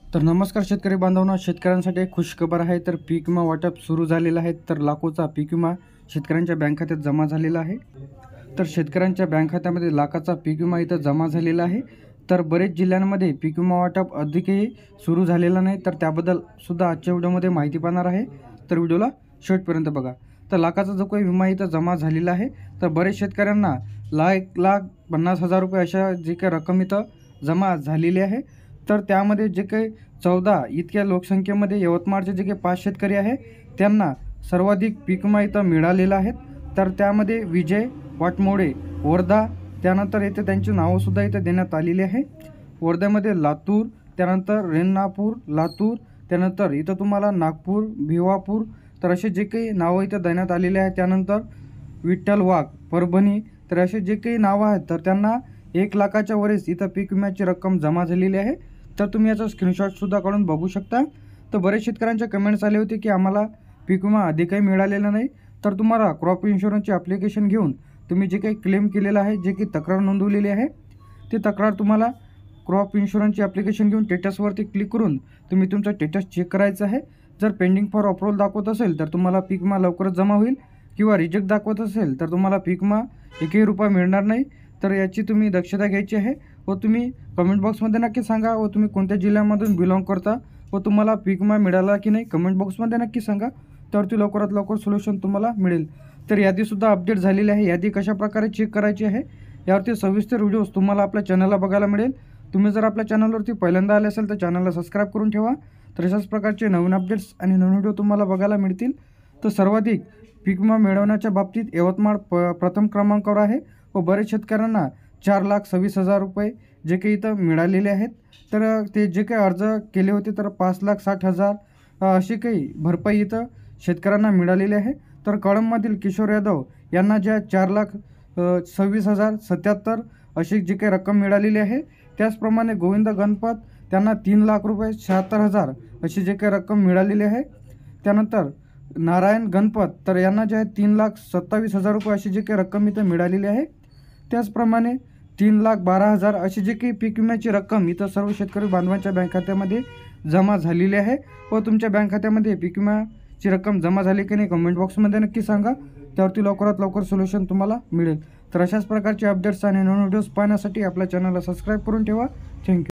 तर नमस्कार शेतकरी बांधवांनो, शेतकऱ्यांसाठी एक खुशखबर आहे। तर पीक विमा वाटप सुरू झालेलं आहे। तर लाखोचा पीक विमा शेतकऱ्यांच्या बँक खात्यात जमा झालेला आहे। तर शेतकऱ्यांच्या बँक खात्यामध्ये लाखाचा पीक विमा इथं जमा झालेला आहे। तर बरेच जिल्ह्यांमध्ये पीक विमा वाटप अधिकही सुरू झालेला नाही। तर त्याबद्दल सुद्धा आजच्या व्हिडिओमध्ये माहिती पाहणार आहे। तर व्हिडिओला शेवटपर्यंत बघा। तर लाखाचा जो काही विमा इथं जमा झालेला आहे, तर बरेच शेतकऱ्यांना 1,50,000 रुपये अशा जी काही रक्कम इथं जमा झालेली आहे। तर त्यामध्ये जे काही 14 इतक्या लोकसंख्येमध्ये यवतमाळचे जे काही 5 शेतकरी आहे, त्यांना सर्वाधिक पीक विमा इथं मिळालेला आहे। तर त्यामध्ये विजय वाटमोडे वर्धा, त्यानंतर इथे त्यांची नावंसुद्धा इथे देण्यात आलेली आहे। वर्ध्यामध्ये लातूर, त्यानंतर रेणापूर, लातूर, त्यानंतर इथं तुम्हाला नागपूर, भिवापूर, तर असे जे काही नावं इथं देण्यात आलेले आहेत। त्यानंतर विठ्ठल वाघ परभणी, तर असे जे काही नावं आहेत, तर त्यांना 1 लाखाच्या वरच इथं पीक विम्याची रक्कम जमा झालेली आहे। तर तुम्ही याचा स्क्रीनशॉटसुद्धा काढून बघू शकता। तर बरेच शेतकऱ्यांच्या कमेंट्स आले होते की आम्हाला पीक विमा अधिकही मिळालेला नाही। तर तुम्हाला क्रॉप इन्शुरन्सची ॲप्लिकेशन घेऊन तुम्ही जे काही क्लेम केलेलं आहे, जे की तक्रार नोंदवलेली आहे, ती तक्रार तुम्हाला क्रॉप इन्शुरन्सची ॲप्लिकेशन घेऊन स्टेटसवरती क्लिक करून तुम्ही तुमचं स्टेटस चेक करायचं आहे। जर पेंडिंग फॉर अप्रूव्हल दाखवत असेल तर तुम्हाला पीक विमा लवकरच जमा होईल, किंवा रिजेक्ट दाखवत असेल तर तुम्हाला पीक विमा एकही रुपया मिळणार नाही। तर याची तुम्ही दक्षता घ्यायची आहे। व तुम्ही कमेंट बॉक्समध्ये नक्की सांगा व तुम्ही कोणत्या जिल्ह्यामधून बिलॉंग करता व तुम्हाला पीक विमा मिळाला की नाही कमेंट बॉक्समध्ये नक्की सांगा। त्यावरती लवकरात लवकर सोल्युशन तुम्हाला मिळेल। तर यादीसुद्धा अपडेट झालेली आहे। यादी कशाप्रकारे चेक करायची आहे यावरती सविस्तर व्हिडिओज तुम्हाला आपल्या चॅनलला बघायला मिळेल। तुम्ही जर आपल्या चॅनलवरती पहिल्यांदा आले असेल तर चॅनलला सबस्क्राईब करून ठेवा। तर अशाच प्रकारचे नवीन अपडेट्स आणि नवीन व्हिडिओ तुम्हाला बघायला मिळतील। तर सर्वाधिक पीक विमा मिळवण्याच्या बाबतीत यवतमाळ प्रथम क्रमांकावर आहे व बरेच शेतकऱ्यांना 4,26,000 रुपये जे काही इथं मिळालेले आहेत। तर ते जे काही अर्ज केले होते तर 5,60,000 अशी काही भरपाई इथं शेतकऱ्यांना मिळालेली आहे। तर कळंबमधील किशोर यादव यांना ज्या 4,26,077 अशी जी काही रक्कम मिळालेली आहे, त्याचप्रमाणे गोविंद गणपत त्यांना 3,00,000 रुपये 76,000 अशी जे काही रक्कम मिळालेली आहे। त्यानंतर नारायण गणपत तर यांना जे आहे 3,27,000 रुपये अशी जी काही रक्कम इथं मिळालेली आहे। त्याचप्रमाणे 3,12,000 अशी जी काही पीक विम्याची रक्कम इथं सर्व शेतकरी बांधवांच्या बँक खात्यामध्ये जमा झालेली आहे। व तुमच्या बँक खात्यामध्ये पीक विम्याची रक्कम जमा झाली की नाही कमेंट बॉक्समध्ये नक्की सांगा। त्यावरती लवकरात लवकर सोल्युशन तुम्हाला मिळेल। तर अशाच प्रकारचे अपडेट्स आणि नवीन व्हिडिओज पाहण्यासाठी आपल्या चॅनलला सबस्क्राईब करून ठेवा। थँक्यू।